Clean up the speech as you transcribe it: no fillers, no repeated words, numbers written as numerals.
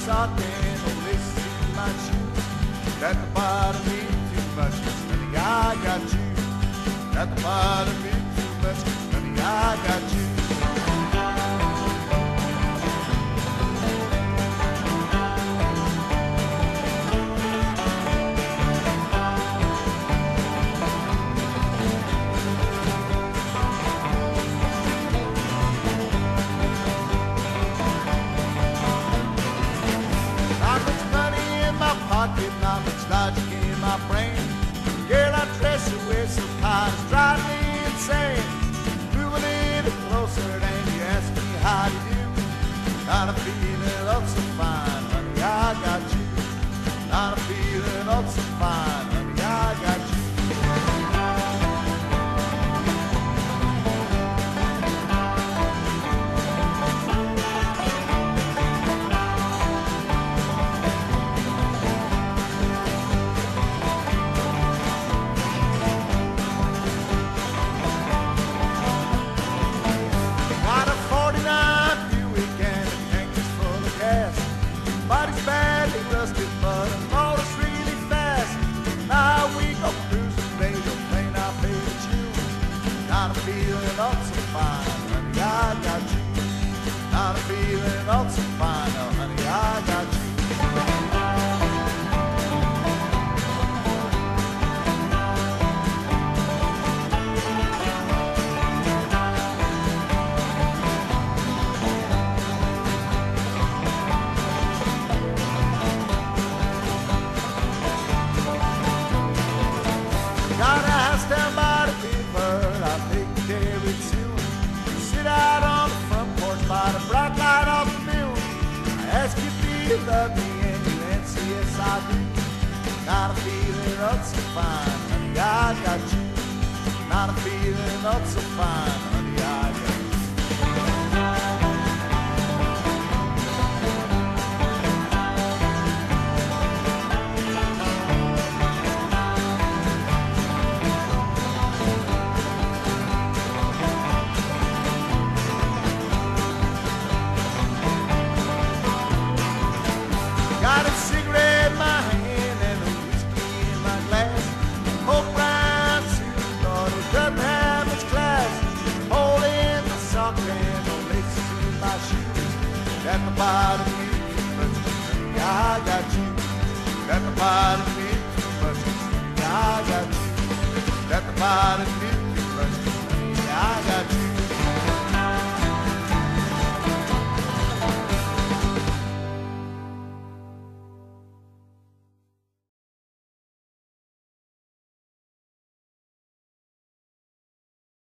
sock and no laces in my shoes. That don't bother me too much, 'cause honey, I got you. That don't bother me too much, 'cause honey, I got you. Not much logic in my brain. Girl, I dress you with so tight, it's driving me insane. Move a little closer and you ask me how you do. Not a feeling of so fine, honey, I got you. Not a feeling of so fine, honey, I got you. Body's badly rusted, but the motor's really fast. Now we go cruising, baby, playing our favorite tune. Not a feeling of so fine, honey, I got you. Not a feeling of so fine, oh, honey, I got you. Got a house down by the river, I'll take care of it soon. Sit out on the front porch by the bright light of the moon. I ask you, do you love me? And you answer, yes I do. Not a feeling of so fine, honey, I got you. Not a feeling of so fine, honey, I got you. Got a cigarette in my hand and a whiskey in my glass. Hope brown suit, Lord, it doesn't have much class. Holding the sock and no laces in my shoes. That don't bother me too much, honey, I got you. That don't bother me too much, honey, I got you. That don't bother me